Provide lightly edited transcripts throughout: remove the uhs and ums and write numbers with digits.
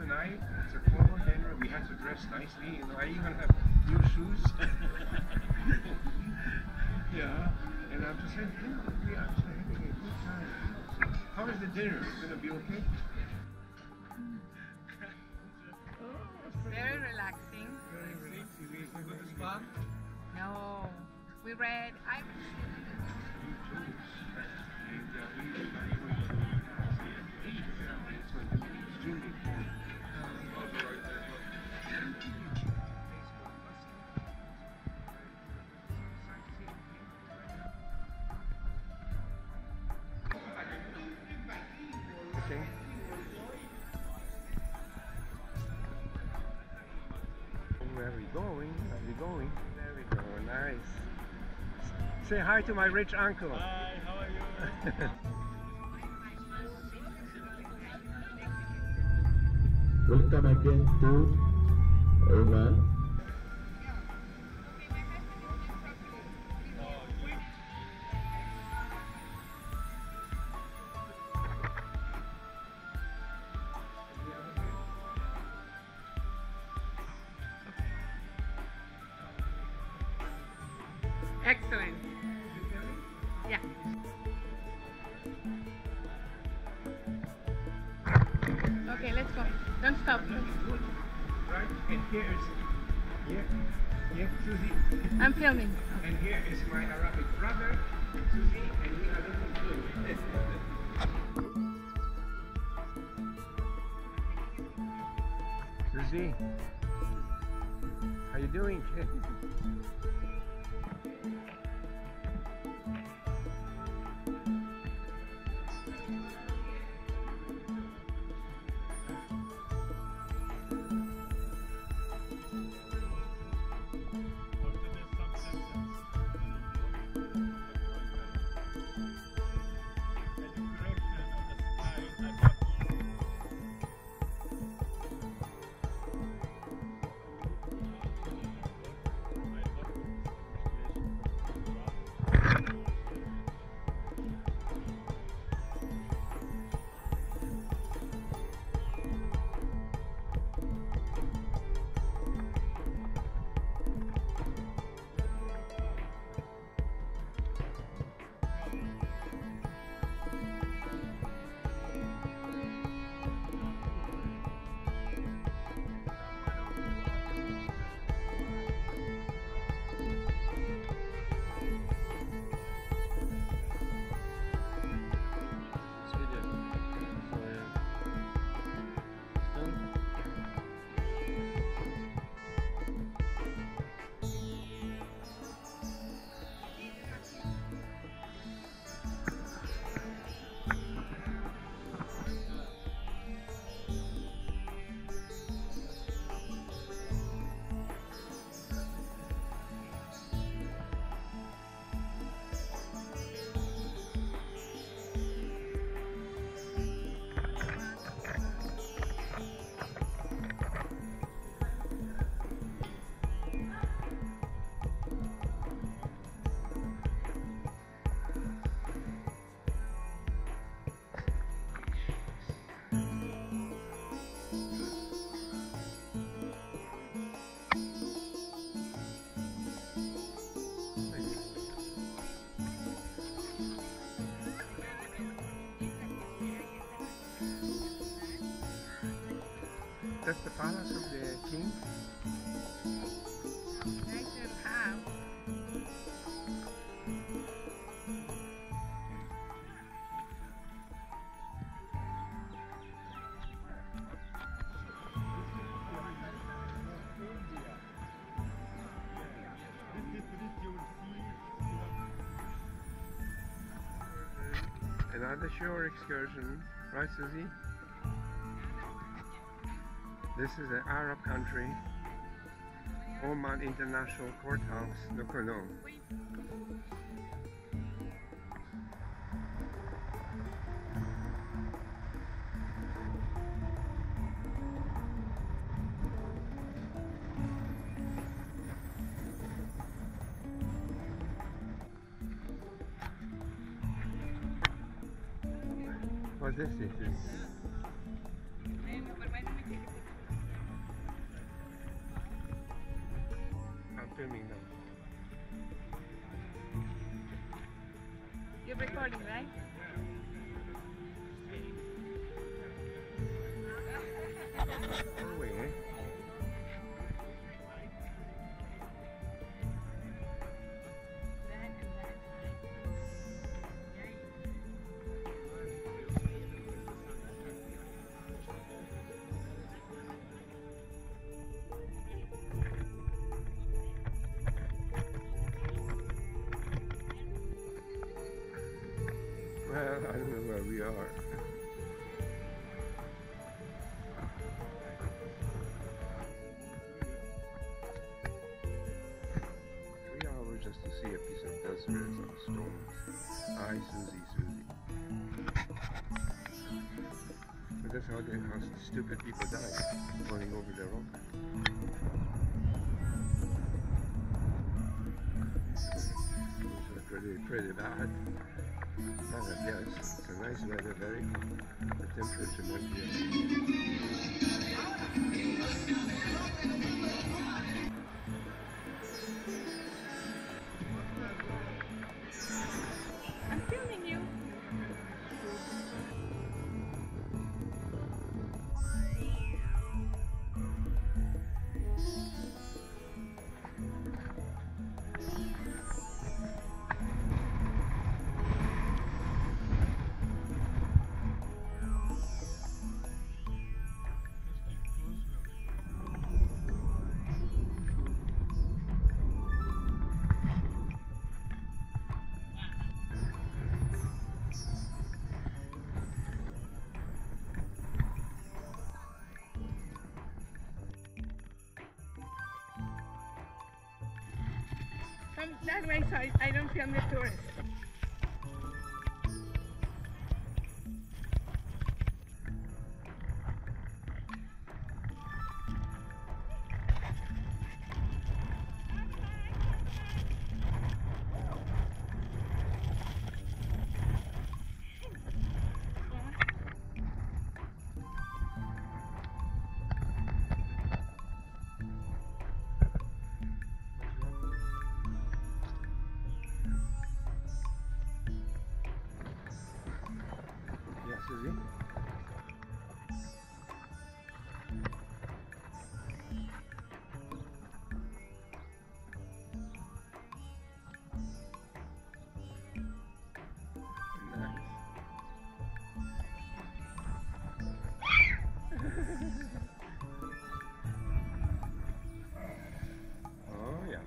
tonight. It's a formal dinner. We have to dress nicely. You know, I even have new shoes. Yeah, and I'm just saying, we are actually having a good time. How is the dinner? Is it gonna be okay? Very relaxing. Very relaxing. We go to the spa? No, we read Irish. Okay. Where are we going? Where are we going? There we go. Nice. Say hi to my rich uncle. Hi, how are you? Welcome again to Oman. Excellent. Yeah. Okay, let's go. Don't stop. Right? And here is Susie. I'm filming. And here is my Arabic brother, Susie, and we are looking good. Susie, how you doing? That's the palace of the king. Nice little house. Another shore excursion, right, Susie? This is an Arab country, Oman International Courthouse, Nuku'aloon. What's this? filming now. You're recording, right? Oh, wait, eh? Well, I don't know where we are. 3 hours just to see a piece of dust res on stone. Aye, Susie, Susie. But that's how stupid people die, falling over the rock. It's pretty bad. Not a guess. It's a nice weather, very the temperature might be I'm filming you. Come that way so I don't film the tourists. Yeah, Susie? Oh, yeah.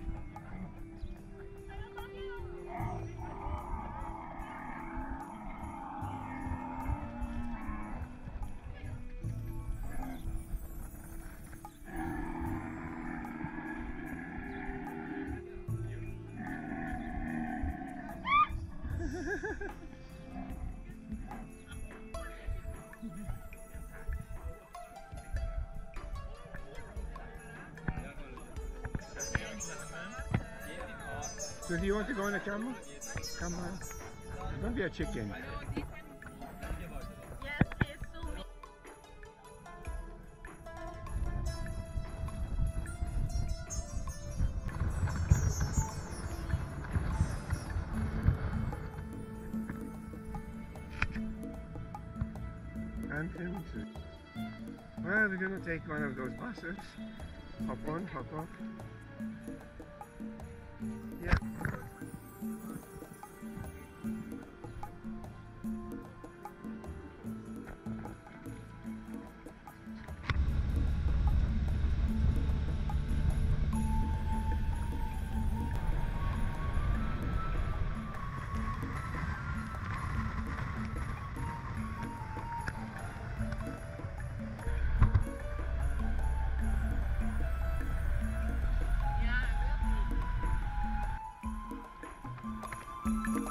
So do you want to go on the camera? Come on. Don't be a chicken. I'm filming too. Well, we're gonna take one of those buses. Hop on, hop off. Yeah. Yeah,